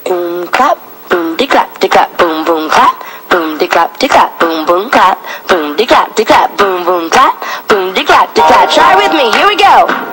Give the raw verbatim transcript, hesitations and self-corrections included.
boom clap, boom de clap de clap, boom boom clap, boom de clap de clap, boom boom clap, boom de clap de clap, boom boom clap, boom de clap de clap. Try with me, here we go.